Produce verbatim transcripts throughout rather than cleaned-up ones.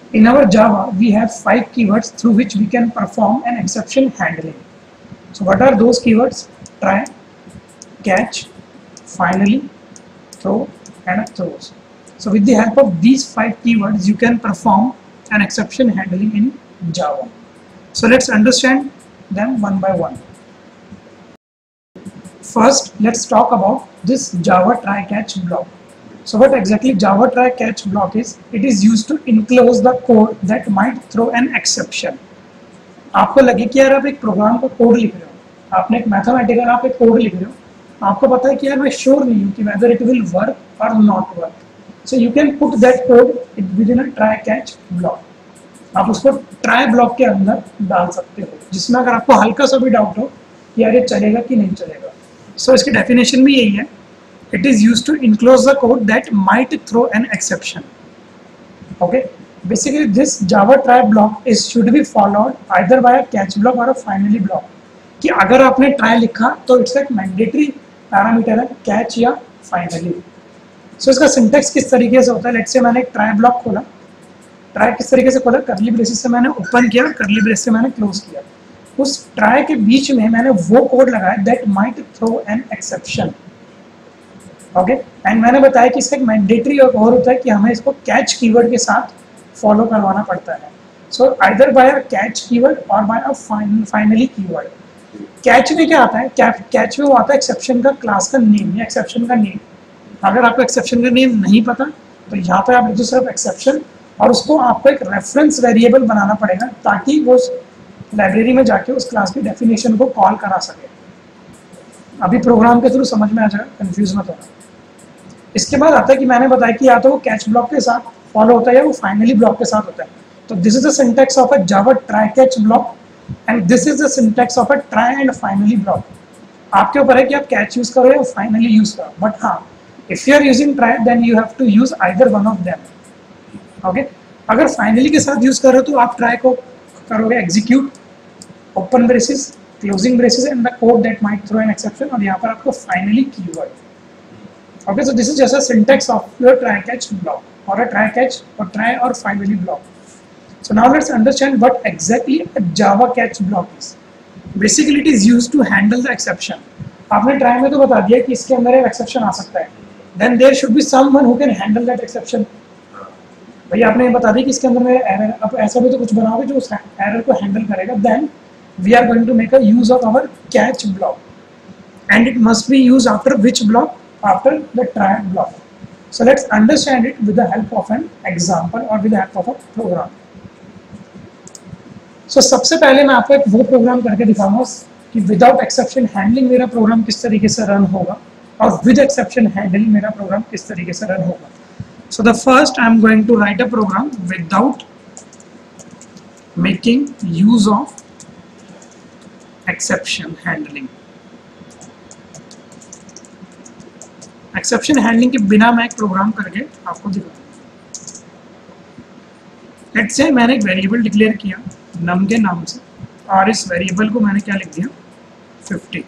In our Java, we have five keywords through which we can perform an exception handling. So what are those keywords? Try, catch, finally, throw, and throws. So with the help of these five keywords, you can perform an exception handling in Java. So let's understand them one by one. First, let's talk about this Java try catch block. So what exactly Java try catch block is? It is used to enclose the code that might throw an exception. आपको लगे कि यार आप एक programme का code लिख रहे हो, आपने एक मैथमेटिकल आप एक कोड लिख रहे हो, आपको पता है कि यार मैं श्योर नहीं हूँ कि whether it will work or not work. So you can put that code within a try catch block. आप उसको ट्राई ब्लॉक के अंदर डाल सकते हो, जिसमें अगर आपको हल्का सा भी डाउट हो कि यार ये चलेगा कि नहीं चलेगा. सो so, इसकी डेफिनेशन भी यही है. It is used to enclose the code that might throw an exception. Okay. Basically, this Java try block is should be followed either by a catch block or a finally block. कि अगर आपने try लिखा तो it's like mandatory parameter है catch या finally. So इसका syntax किस तरीके से होता है? Let's say मैंने एक try block खोला, try किस तरीके से खोला? curly braces से मैंने open किया, curly braces से मैंने close किया. उस try के बीच में मैंने वो code लगाया that might throw an exception. Okay okay? And मैंने बताया कि इसका एक मैंडेटरी और होता है कि हमें इसको कैच कीवर्ड के साथ फॉलो करवाना पड़ता है. So either by a catch keyword और by a finally keyword. Catch में क्या आता है? कैच में वो आता है एक्सेप्शन का क्लास का नेम या एक्सेप्शन का नेम. अगर आपको एक्सेप्शन का नेम नहीं पता तो यहाँ पे आप लिखो सिर्फ एक्सेप्शन, और उसको आपको एक रेफरेंस वेरिएबल बनाना पड़ेगा ताकि वो लाइब्रेरी में जाके उस क्लास की डेफिनेशन को कॉल करा सके. अभी प्रोग्राम के थ्रू समझ में आ जाएगा, कंफ्यूज मत होना. इसके बाद आता है कि मैंने बताया कि या तो वो कैच ब्लॉक के साथ फॉलो होता है या वो फाइनली ब्लॉक के साथ होता है. तो this is the syntax of a Java try catch block and this is the syntax of a try and finally block. आपके ऊपर है कि आप कैच यूज करो या फाइनली यूज करो, बट हाँ, if you are using try then you have to use either one of them. Okay. अगर फाइनली के साथ यूज करो तो आप ट्राई को करोगे execute, open braces, closing braces and the code that might throw an exception, और यहाँ पर आपको finally keyword. Okay, so this is just a syntax of your try catch block or a try catch or try or finally block. So now let's understand what exactly a Java catch block is. Basically, it is used to handle the exception. आपने try में तो बता दिया कि इसके अंदर एक exception आ सकता है. Then there should be someone who can handle that exception. भाई आपने बता दिया कि इसके अंदर मेरा error, अब ऐसा भी तो कुछ बनाओगे जो उस error को handle करेगा. Then we are going to make a use of our catch block, and it must be used after which block? After the try block. So let's understand it with the help of an example or with the help of a program. So सबसे पहले मैं आपको एक वो programme करके दिखाऊंगा कि without exception handling मेरा प्रोग्राम किस तरीके से रन होगा और विद एक्सेप्शन हैंडलिंग मेरा प्रोग्राम किस तरीके से रन होगा. So the first I am going to write a program without making use of exception handling. Exception handling के बिना मैं एक प्रोग्राम करके आपको दिखाऊंगा. लेट्स से मैंने एक वेरिएबल डिक्लेयर किया नम के नाम से, और इस वेरिएबल को मैंने क्या लिख दिया? फिफ्टी.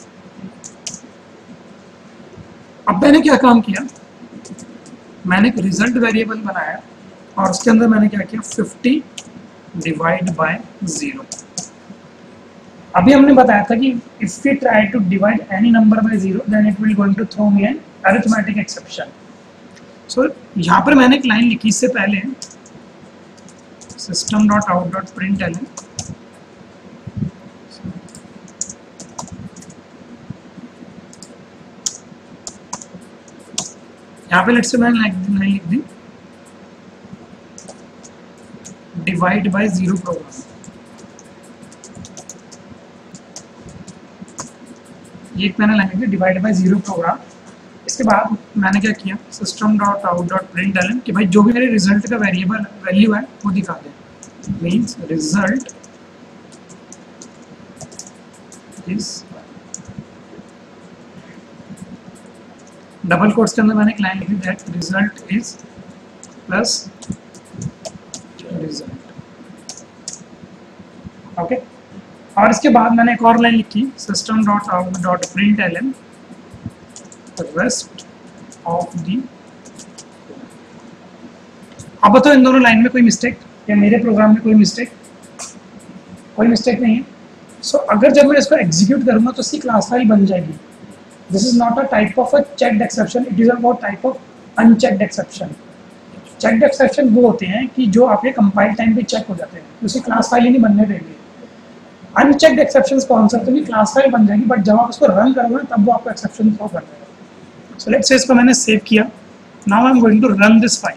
अब मैंने क्या काम किया? मैंने एक रिजल्ट वेरिएबल बनाया और उसके अंदर मैंने क्या किया? Fifty divide by zero. अभी हमने बताया था कि if we try to divide any number by zero then it will going to throw me an arithmetic exception. So यहाँ पर मैंने एक लाइन लिखी इससे पहले, system dot out dot print L N. यहाँ पे लेट्स से मैंने लाइन लिख दी डिवाइड बाय जीरो प्रोग्राम. ये एक मैंने लाइन लिखी डिवाइड बाय जीरो प्रोग्राम. इसके बाद मैंने क्या किया? System dot out dot print L N कि भाई जो भी मेरे रिजल्ट का वेरिएबल वैल्यू है वो दिखा दे. Means result is double quotes के अंदर मैंने एक लाइन लिखी that result is plus result. Okay. और इसके बाद मैंने एक और लाइन लिखी system dot out dot print L N rest of the. अब बताओ इन दोनों लाइन में कोई मिस्टेक? या मेरे प्रोग्राम में कोई मिस्टेक, कोई मिस्टेक नहीं है। सो so, अगर जब मैं इसको एग्जीक्यूट करूँगा तो सी क्लास फाइल बन जाएगी। This is not a type of a checked exception, it is about type of unchecked exception. Checked exception वो होते हैं कि जो आपके कंपाइल टाइम पे चेक हो जाते हैं, उसी क्लास फाइल ही नहीं बनने देंगे। अनचेक्ड एक्सेप्शन कौन सा, तो भी क्लास फाइल बन जाएगी, बट जब आप उसको रन करोगे तब वो आपको एक्सेप्शन थ्रो कर देगा। सो लेट्स से इसको मैंने सेव किया, now I am going to run this file.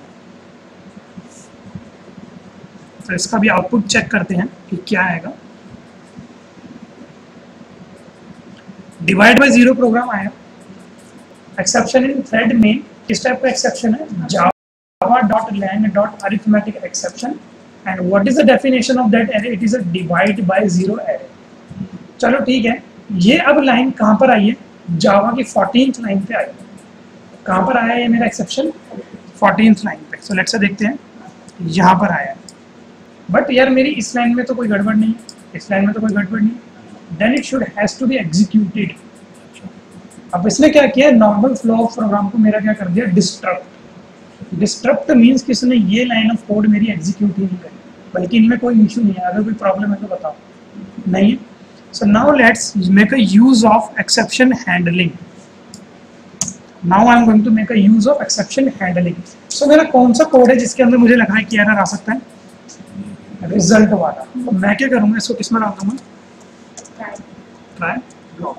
तो इसका भी आउटपुट चेक करते हैं कि क्या आएगा। डिवाइड बाय जीरो प्रोग्राम आया। एक्सेप्शन इन थ्रेड में किस टाइप का एक्सेप्शन है, java dot lang dot arithmetic exception, and what is the definition of that array? It is a divide by zero array। चलो ठीक है, ये अब लाइन कहाँ पर आई है, जावा की फोर्टीन्थ लाइन पे आई है। कहाँ पर आया है मेरा एक्सेप्शन, फोर्टीन्थ लाइन पे। सो लेट्स से देखते हैं, यहाँ पर आया है। बट यार मेरी इस लाइन में तो कोई गड़बड़ नहीं है, इस लाइन में तो कोई गड़बड़ नहीं है। Then it should has to be executed. अब इसने क्या किया, नॉर्मल फ्लो ऑफ प्रोग्राम को मेरा क्या कर दिया, डिस्टर्ब। डिस्टर्ब मीन्स कि इसने ये लाइन ऑफ कोड मेरी एग्जीक्यूट ही नहीं करी, बल्कि इनमें कोई इशू नहीं है। अगर कोई प्रॉब्लम है तो बताओ, नहीं है। So now let's make a use of exception handling. Now I am going to make a use of exception handling. So मेरा कौन सा कोड है जिसके अंदर मुझे लगा है कि एरर आ सकता है, रिजल्ट वाला। तो मैं क्या करूँगा, इसको किस में डाल दूंगा, try block।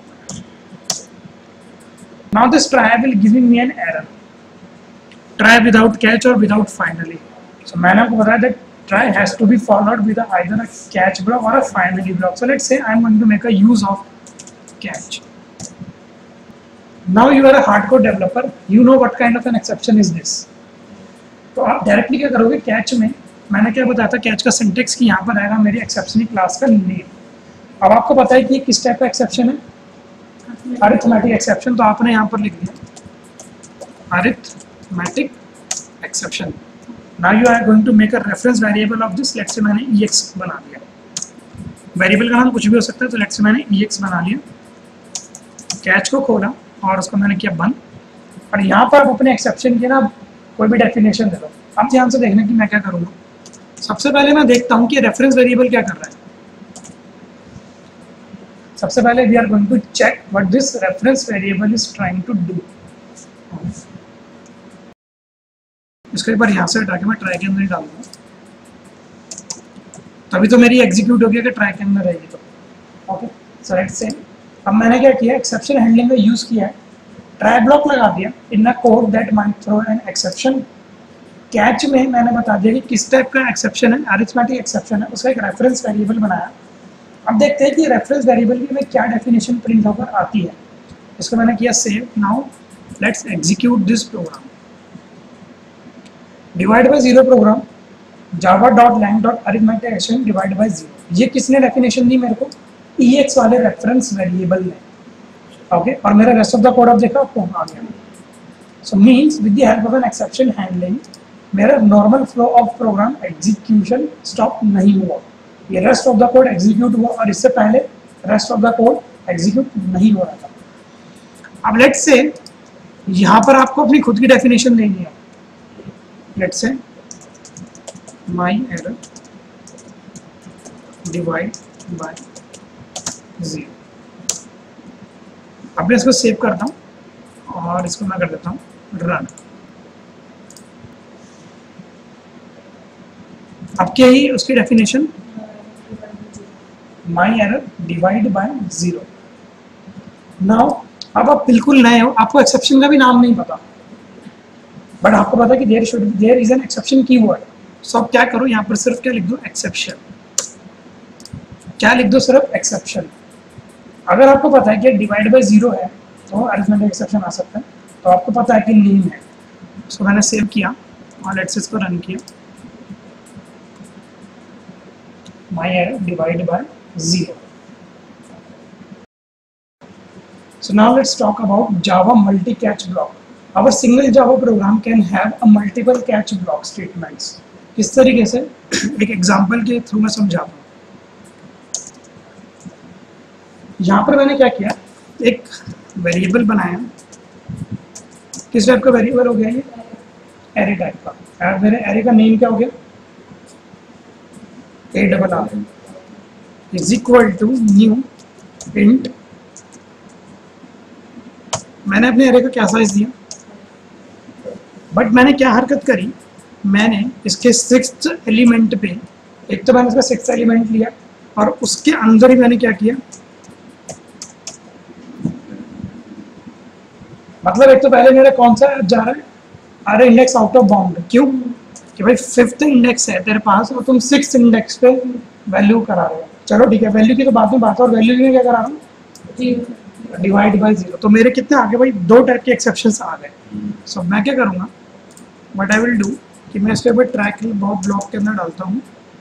Now this try will giving me an error, try without catch or without finally। So मैंने आपको बताया that try has to be followed with a, either a catch block or a finally block। So let's say I am going to make a use of catch। Now you are a hardcore developer, you know what kind of an exception is this। तो आप directly क्या करोगे, catch में मैंने क्या बताया था, catch का सिंटेक्स की यहाँ पर आएगा मेरी एक्सेप्शन क्लास का नेम। अब आपको पता है कि ये किस टाइप का एक्सेप्शन है, अरिथमेटिक एक्सेप्शन। तो आपने यहाँ पर लिख दिया arithmetic exception. Now you are going to make a reference variable of this. Let's say मैंने ईएक्स बना दिया, वेरिएबल का नाम कुछ भी हो सकता है। तो लेट्स से मैंने ईएक्स बना लिया, कैच को खोला और उसको मैंने किया बंद। और यहाँ पर आप अपने एक्सेप्शन की ना कोई भी डेफिनेशन दे दो। अब ध्यान से देखना कि मैं क्या करूँगा। सबसे पहले मैं देखता हूँ कि रेफरेंस वेरिएबल क्या कर रहा है। सबसे पहले we are going to check what this reference variable is trying to do. इसको एक बार यहाँ से हटा के मैं ट्राई के अंदर ही डालूंगा, तभी तो मेरी एग्जीक्यूट हो गया कि ट्राई के अंदर रहेगी। तो ओके, सो लेट्स से अब मैंने क्या किया, एक्सेप्शन हैंडलिंग में यूज किया है, ट्राई ब्लॉक लगा दिया in a code that might throw an exception. Catch में मैंने बता दिया कि किस टाइप का एक्सेप्शन है, अरिथमेटिक एक्सेप्शन है, उसका एक रेफरेंस वेरिएबल बनाया। अब देखते हैं कि रेफरेंस वेरिएबल की में क्या डेफिनेशन प्रिंट होकर आती है। इसको मैंने किया save. Now let's execute this program. Divide by zero program, Java dot lang dot arithmetic exception divide by zero. ये किसने डेफिनेशन दी मेरे को, ईएक्स वाले रेफरेंस वेरिएबल ने। ओके, और मेरा रेस्ट ऑफ द कोड आप देखा आपको आ गया। So means with the help of an exception handling मेरा normal flow of program execution stop नहीं हुआ। ये rest of the code execute हुआ और इससे पहले rest of the code execute नहीं हो रहा था। अब लेट्स से यहाँ पर आपको अपनी खुद की डेफिनेशन देनी है। Let's say my error divide by zero. अब मैं इसको सेव करता हूँ और इसको मैं कर देता हूँ रन। अब क्या ही उसकी definition, my error divide by zero. Now अब आप बिल्कुल नए हो, आपको एक्सेप्शन का भी नाम नहीं पता, बट आपको पता है कि there should be there is an exception keyword. So अब क्या करो, यहाँ पर सिर्फ क्या लिख दो, एक्सेप्शन। क्या लिख दो, सिर्फ एक्सेप्शन। अगर आपको पता है कि डिवाइड बाय जीरो है तो अरिथमेटिक एक्सेप्शन आ सकता है, तो आपको पता है कि नेम है। सो मैंने सेव किया और लेट्स इसको रन किया, my error divide by zero। So now let's talk about Java multi-catch block। Our single Java program can have a multiple catch block statements। किस तरीके से, एक एग्जांपल के थ्रू मैं समझाता हूँ। यहाँ पर मैंने क्या किया, एक वेरिएबल बनाया। किस टाइप का वेरिएबल हो गया ये, एरे टाइप का। मेरे एरे का नेम क्या हो गया, A double R is equal to new int, मैंने अपने एरे का क्या साइज दिया, बट मैंने क्या हरकत करी, मैंने इसके सिक्स्थ एलिमेंट पे, एक तो मैंने इसका सिक्स्थ एलिमेंट लिया और उसके अंदर ही मैंने क्या किया, मतलब एक तो पहले मेरा कौन सा जा रहा है, अरे इंडेक्स आउट ऑफ बाउंड, क्यों कि भाई फिफ्थ इंडेक्स है तेरे पास और तुम सिक्स्थ इंडेक्स पे वैल्यू करा रहे हो। चलो ठीक है, वैल्यू की तो बाद में बात है, और वैल्यू में क्या करा रहा हूँ, डिवाइड बाय जीरो। तो मेरे कितने आ गए भाई, दो टाइप के एक्सेप्शंस आ गए। सो so, मैं क्या करूँगा, व्हाट आई विल डू कि मैं इसके ऊपर ट्रैक बहुत ब्लॉक के अंदर डालता हूँ।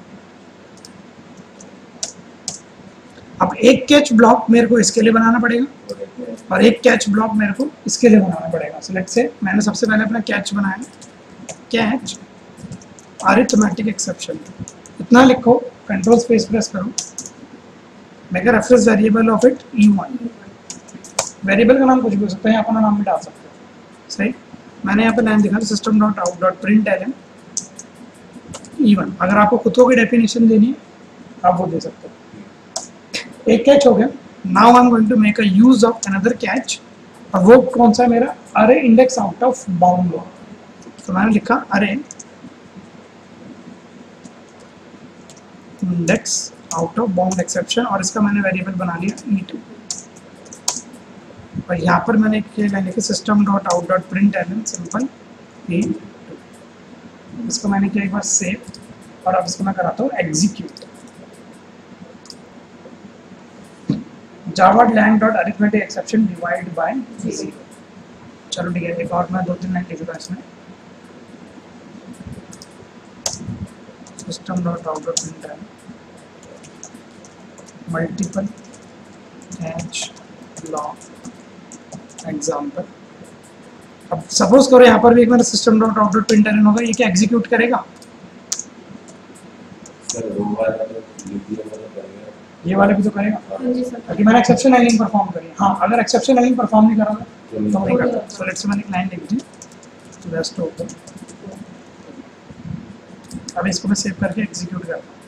अब एक कैच ब्लॉक मेरे को इसके लिए बनाना पड़ेगा और एक कैच ब्लॉक मेरे को इसके लिए बनाना पड़ेगा। सो लेट्स से मैंने सबसे पहले अपना कैच बनाया, कैच अरिथमेटिक एक्सेप्शन, इतना लिखो, कंट्रोल स्पेस प्रेस करो, make a reference variable of it E one. Variable का नाम कुछ भी हो सकता है, अपना नाम भी डाल सकते हो, सही। मैंने यहाँ पे लाइन दिखा system dot out dot print L N E one. अगर आपको खुद को कोई डेफिनेशन देनी है आप वो दे सकते हो। एक कैच हो गया, now I am going to make a use of another catch, और वो कौन सा है मेरा, array index out of bound. तो मैंने लिखा array index out of bound exception, और इसका मैंने वेरिएबल बना लिया ई टू, और यहाँ पर मैंने क्या लिखा, system dot out dot print L N simple E two. इसको मैंने किया एक बार सेव, और अब इसको मैं कराता हूँ execute. Java lang dot arithmetic exception divide by zero. चलो ठीक है, एक और मैं दो तीन लाइन लिखूंगा इसमें, system dot out dot print L multiple catch block example. अब सपोज करो यहाँ पर भी एक मेरा system dot out dot print L होगा, ये क्या एग्जीक्यूट करेगा, ये वाले भी तो करेगा, क्योंकि मैंने एक्सेप्शन लाइनिंग परफॉर्म करी। हाँ, अगर एक्सेप्शन लाइनिंग परफॉर्म नहीं करोगे तो नहीं करता। सो लेट्स से मैंने एक लाइन लिख दी, तो बेस्ट ओपन। अब इसको मैं सेव करके एग्जीक्यूट करता हूँ।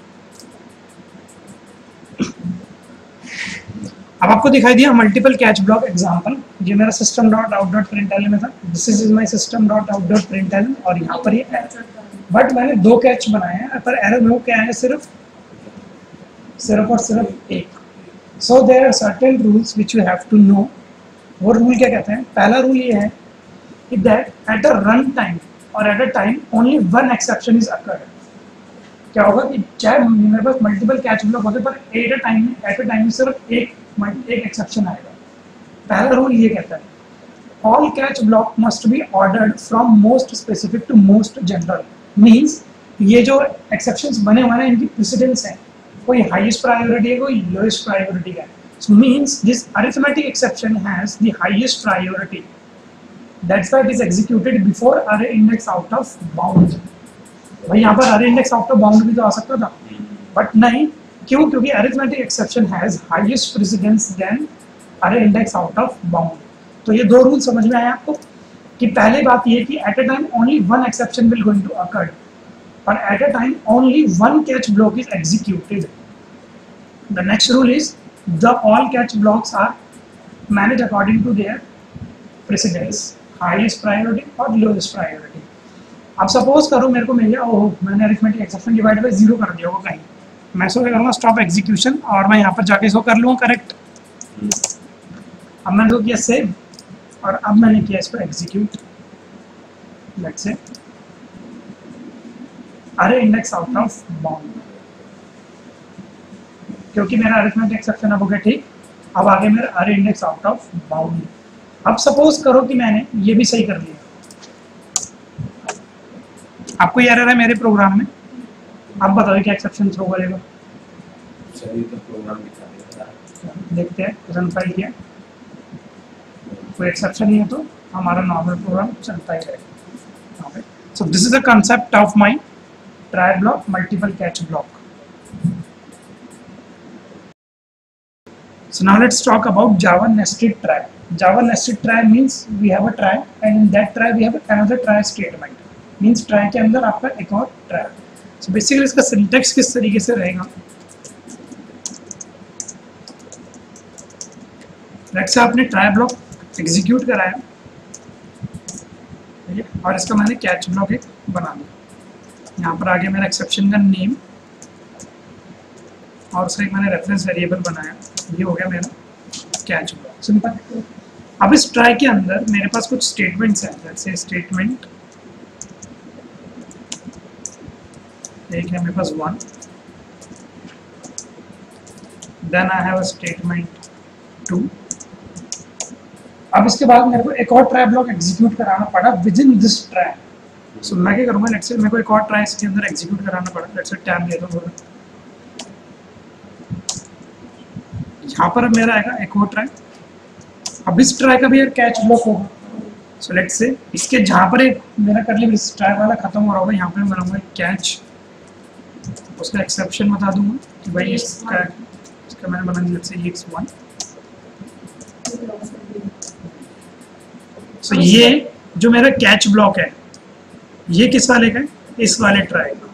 अब आपको दिखाई दिया मल्टीपल कैच ब्लॉक एग्जांपल, ये मेरा system dot out dot println में था, this is my system dot out dot println, और यहाँ पर ये एरर, बट मैंने दो कैच बनाए हैं, पर एरर में वो क्या है, सिर्फ सिर्फ और सिर्फ एक। So there are certain rules which you have to know. वो रूल क्या कहते हैं, पहला रूल ये है कि that at a run time और at a time only one exception is occurred. क्या होगा कि चाहे मेरे पास मल्टीपल कैच ब्लॉक होते पर at a time at a time सिर्फ एक एक एक्सेप्शन आएगा। पहला रूल ये कहता है all catch block must be ordered from most specific to most general. Means ये जो एक्सेप्शंस बने हुए हैं इनकी प्रेसिडेंस है, कोई हाईएस्ट प्रायोरिटी है, कोई लोएस्ट प्रायोरिटी है। So means this arithmetic exception has the highest priority. That's why it is executed before array index out of bound. भाई यहाँ पर array index out of bound भी तो आ सकता था, but नहीं, क्यों? क्योंकि arithmetic exception has highest precedence than array index out of bound. तो ये दो रूल समझ में आए आपको कि पहले बात ये कि at a time only one exception will going to occur, और at a time only one catch block is executed. The next rule is the all catch blocks are managed according to their precedence, highest priority और lowest priority. अब suppose करो मेरे को मिल गया, oh मैंने arithmetic exception divide by zero कर दिया होगा कहीं, मैं इसको क्या करूँगा, स्टॉप एग्जीक्यूशन, और मैं यहाँ पर जाके इसको कर लूँगा करेक्ट। अब मैंने इसको किया सेव, और अब मैंने किया इसको एग्जीक्यूट। लेट्स से अरे इंडेक्स आउट ऑफ बाउंड, क्योंकि मेरा अरिथमेटिक एक्सेप्शन अब हो गया ठीक। अब आगे मेरा array index out of bound. अब सपोज करो कि मैंने ये भी सही कर लिया, आपको ये एरर है मेरे प्रोग्राम में, आप बताओ क्या एक्सेप्शन थ्रो करेगा। सभी तो प्रोग्राम दिखा देगा, देखते हैं रन फाइल किया, कोई एक्सेप्शन नहीं है तो हमारा नॉर्मल प्रोग्राम चलता ही रहेगा। So this is the concept of my try block multiple catch block. So now let's talk about Java nested try. Java nested try means we have a try and in that try we have another try statement. Means try के अंदर आपका एक और try. So basically इसका syntax किस तरीके से रहेगा, लेट्स से आपने ट्राई ब्लॉक एग्जीक्यूट कराया, ठीक है, और इसका मैंने कैच ब्लॉक एक बना दिया। यहाँ पर आगे मेरा एक्सेप्शन का नेम और उसका एक मैंने रेफरेंस वेरिएबल बनाया, ये हो गया मेरा कैच ब्लॉक, सिंपल। अब इस ट्राई के अंदर मेरे पास कुछ स्टेटमेंट्स हैं, जैसे स्टेटमेंट एक है मेरे पास one, then I have a statement two. अब इसके बाद मेरे को एक और ट्राई ब्लॉक एग्जीक्यूट कराना पड़ा within this try. So मैं क्या करूँगा, लेट्स से मेरे को एक और ट्राई इसके अंदर एग्जीक्यूट कराना पड़ा, लेट्स से टैब ले लो थोड़ा, यहाँ पर अब मेरा आएगा एक और ट्राई। अब इस ट्राई का भी यार कैच ब्लॉक होगा। सो लेट्स से इसके जहाँ पर एक मेरा कर लिया इस ट्राई वाला खत्म हो रहा होगा, यहाँ पर मैं बनाऊंगा कैच, उसका एक्सेप्शन बता दूंगा कि भाई इसका इसका मैंने बना दिया से एक्स वन। सो ये जो मेरा कैच ब्लॉक है ये किस वाले का है, इस वाले ट्राई का।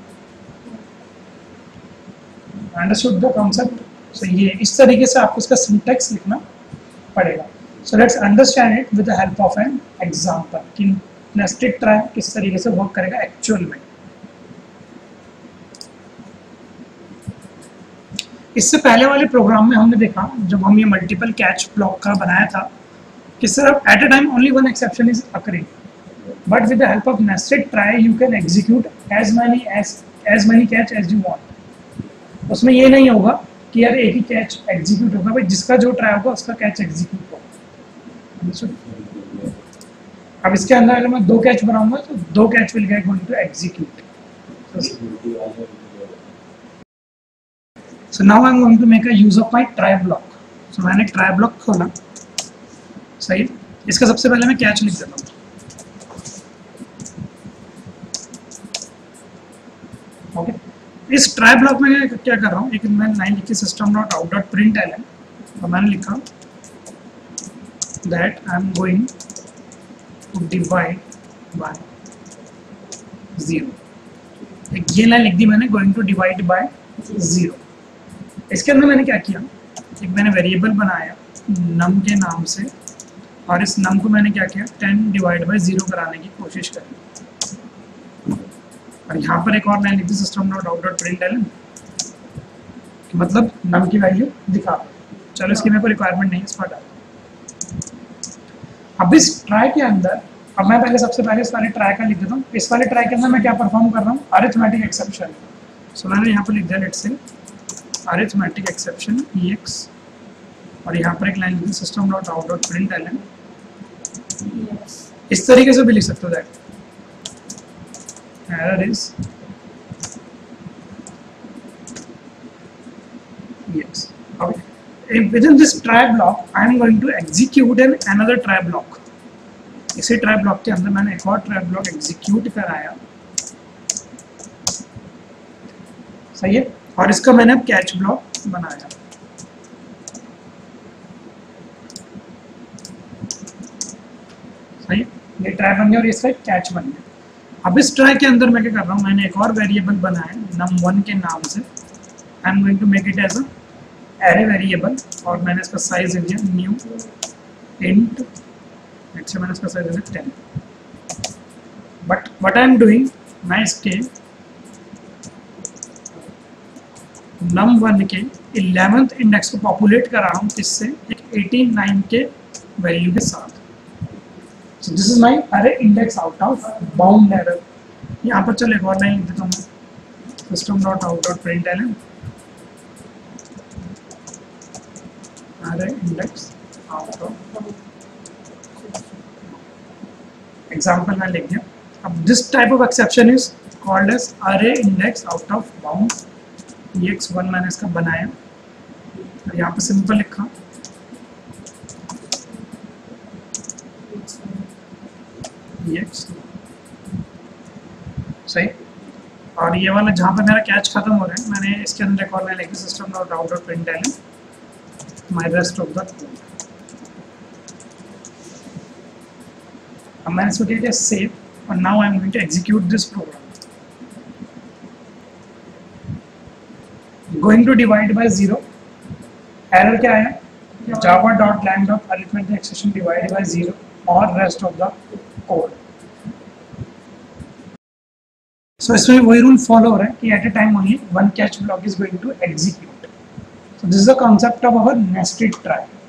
Understood the concept. सो ये इस तरीके से आपको इसका सिंटेक्स लिखना पड़ेगा। So let's understand it with the help of an example कि नेस्टेड ट्राई किस तरीके से वर्क करेगा एक्चुअल में। इससे पहले वाले प्रोग्राम में हमने देखा जब हम ये मल्टीपल कैच ब्लॉक का बनाया था कि सिर्फ at a time only one exception is occurring, but with the help of nested try you can execute as many as as many catch as you want. उसमें ये नहीं होगा कि यार एक ही कैच एग्जीक्यूट होगा, भाई जिसका जो ट्राई होगा उसका कैच एग्जीक्यूट होगा। अब इसके अंदर अगर मैं दो कैच बनाऊंगा तो दो catch will get going to execute. So now I'm going to make a use of my try block. So मैंने try block खोला, सही। इसका सबसे पहले मैं कैच लिख देता हूँ। Okay okay. इस try block में मैं क्या कर रहा हूँ, एक मैंने लाइन लिखी system dot out dot println, तो मैंने लिखा that I'm going to divide by zero। एक ये लाइन लिख दी मैंने, going to divide by zero। इसके अंदर मैंने क्या किया, एक मैंने वेरिएबल बनाया नम के नाम से, और इस नम को मैंने क्या किया टेन डिवाइड बाई जीरो कराने की कोशिश करी, और यहाँ पर एक और लाइन लिखी system dot out dot println, मतलब नम की वैल्यू दिखा। चलो इसकी मेरे को रिक्वायरमेंट नहीं, इस पर डाल। अब इस ट्राई के अंदर अब मैं पहले सबसे पहले इस वाले ट्राई का लिख देता हूँ। इस वाले ट्राई के अंदर मैं क्या परफॉर्म कर रहा हूँ, अरिथमेटिक एक्सेप्शन। सो मैंने यहाँ पर लिख दिया let's say arithmetic exception ex, और यहाँ पर एक लाइन लिखी system dot out dot println. इस तरीके से भी लिख सकते हो that error is ex। Within this try block I am going to execute an another try block. इसी ट्राई ब्लॉक के अंदर मैंने एक और ट्राई ब्लॉक एग्जीक्यूट कराया, सही है, और इसका मैंने अब कैच ब्लॉक बनाया। सही है, ये ट्राई बन गया और इसका कैच बन गया। अब इस ट्राई के अंदर मैं क्या कर रहा हूँ, मैंने एक और वेरिएबल बनाया नम वन के नाम से। I am going to make it as a array variable, और मैंने इसका साइज लिख दिया न्यू इंट, अच्छा मैंने इसका साइज लिखा ten. But what I am doing, मैं इसके नम वन के इलेवेंथ इंडेक्स को पॉपुलेट कर रहा हूँ, किससे, एक एटी नाइन के वैल्यू के साथ। So this is my array index out of bound error. यहाँ पर चलो एक और लाइन लिख देता हूँ, system dot out dot println array index out of example मैं लिख दिया। अब this type of exception is called as array index out of bound ex one मैंने इसका बनाया, और यहाँ पे सिंपल लिखा ex, सही। और ये वाला जहाँ पे मेरा कैच खत्म हो रहा है, मैंने इसके अंदर एक और लाइन लिखी system dot out dot println my rest of the code. अब मैंने इसको किया सेव, और now I am going to execute this program. Going to divide by zero, error क्या है, Java dot lang dot arithmetic exception divide by zero और rest of the code. So इसमें वही रूल फॉलो हो रहा है कि at a time only one catch block is going to execute. So this is the concept of our nested try.